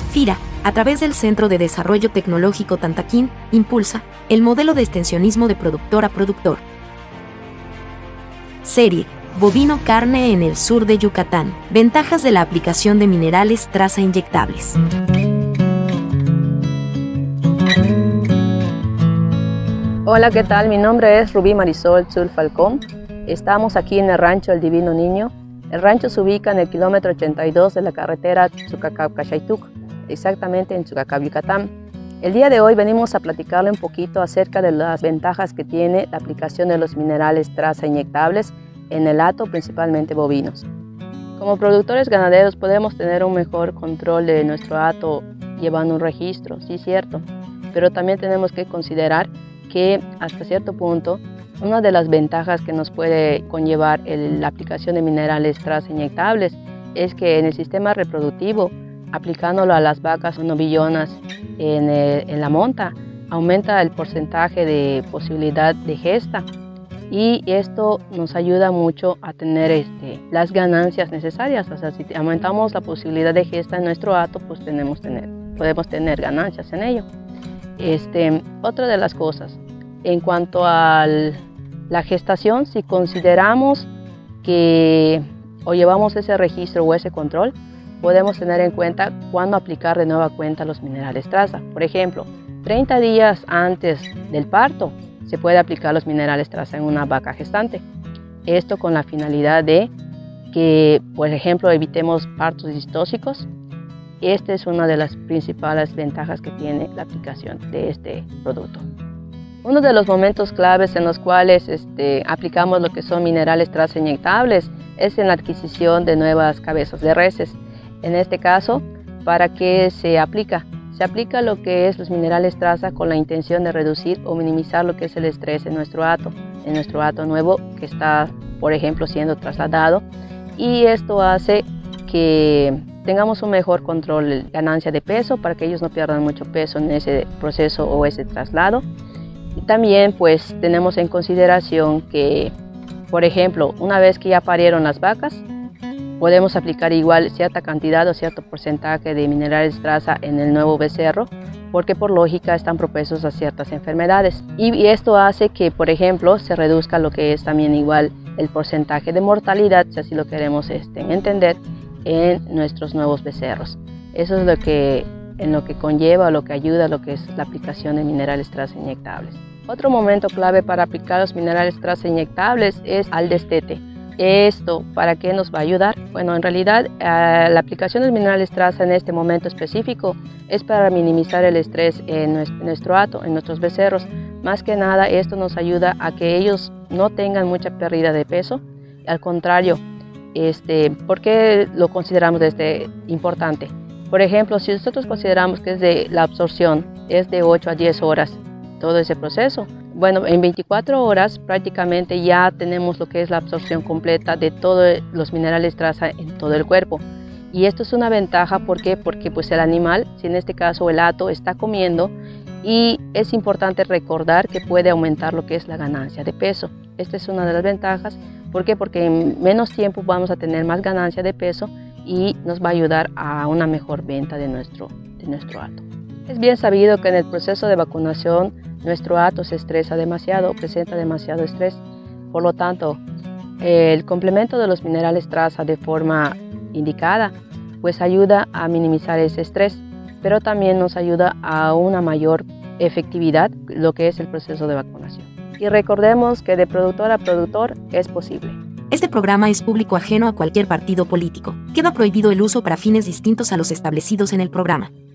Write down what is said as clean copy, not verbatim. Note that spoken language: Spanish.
FIRA, a través del Centro de Desarrollo Tecnológico Tantaquín, impulsa el modelo de extensionismo de productor a productor. Serie: bovino carne en el sur de Yucatán. Ventajas de la aplicación de minerales traza inyectables. Hola, ¿qué tal? Mi nombre es Rubí Marisol Zul Falcón. Estamos aquí en el rancho El Divino Niño. El rancho se ubica en el kilómetro 82 de la carretera Tzucacab-Caxaytuc, exactamente en Tzucacab, Yucatán. El día de hoy venimos a platicarle un poquito acerca de las ventajas que tiene la aplicación de los minerales traza inyectables en el hato, principalmente bovinos. Como productores ganaderos podemos tener un mejor control de nuestro hato llevando un registro, sí, cierto, pero también tenemos que considerar que hasta cierto punto una de las ventajas que nos puede conllevar la aplicación de minerales traza inyectables es que en el sistema reproductivo, aplicándolo a las vacas o novillonas en la monta, aumenta el porcentaje de posibilidad de gesta, y esto nos ayuda mucho a tener las ganancias necesarias. O sea, si aumentamos la posibilidad de gesta en nuestro hato, pues podemos tener ganancias en ello. Otra de las cosas, en cuanto a la gestación, si consideramos que o llevamos ese registro o ese control, podemos tener en cuenta cuándo aplicar de nueva cuenta los minerales traza. Por ejemplo, 30 días antes del parto se puede aplicar los minerales traza en una vaca gestante. Esto con la finalidad de que, por ejemplo, evitemos partos distóxicos. Esta es una de las principales ventajas que tiene la aplicación de este producto. Uno de los momentos claves en los cuales aplicamos lo que son minerales traza inyectables es en la adquisición de nuevas cabezas de reses. En este caso, ¿para qué se aplica? Se aplica lo que es los minerales traza con la intención de reducir o minimizar lo que es el estrés en nuestro hato nuevo que está, por ejemplo, siendo trasladado, y esto hace que tengamos un mejor control, ganancia de peso, para que ellos no pierdan mucho peso en ese proceso o ese traslado. Y también pues tenemos en consideración que, por ejemplo, una vez que ya parieron las vacas, podemos aplicar igual cierta cantidad o cierto porcentaje de minerales traza en el nuevo becerro, porque por lógica están propensos a ciertas enfermedades. Y esto hace que, por ejemplo, se reduzca lo que es también igual el porcentaje de mortalidad, si así lo queremos entender, en nuestros nuevos becerros. Eso es en lo que conlleva o lo que ayuda a lo que es la aplicación de minerales traza inyectables. Otro momento clave para aplicar los minerales traza inyectables es al destete. ¿Esto para qué nos va a ayudar? Bueno, en realidad la aplicación de minerales traza en este momento específico es para minimizar el estrés en nuestro hato, en nuestros becerros. Más que nada, esto nos ayuda a que ellos no tengan mucha pérdida de peso. Al contrario, ¿por qué lo consideramos importante? Por ejemplo, si nosotros consideramos que la absorción es de 8 a 10 horas, todo ese proceso, bueno, en 24 horas prácticamente ya tenemos lo que es la absorción completa de todos los minerales traza en todo el cuerpo. Y esto es una ventaja, ¿por qué? Porque pues el animal, si en este caso el hato, está comiendo, y es importante recordar que puede aumentar lo que es la ganancia de peso. Esta es una de las ventajas. ¿Por qué? Porque en menos tiempo vamos a tener más ganancia de peso y nos va a ayudar a una mejor venta de nuestro hato. Es bien sabido que en el proceso de vacunación nuestro hato se estresa demasiado, presenta demasiado estrés. Por lo tanto, el complemento de los minerales traza de forma indicada pues ayuda a minimizar ese estrés, pero también nos ayuda a una mayor efectividad lo que es el proceso de vacunación. Y recordemos que de productor a productor es posible. Este programa es público ajeno a cualquier partido político. Queda prohibido el uso para fines distintos a los establecidos en el programa.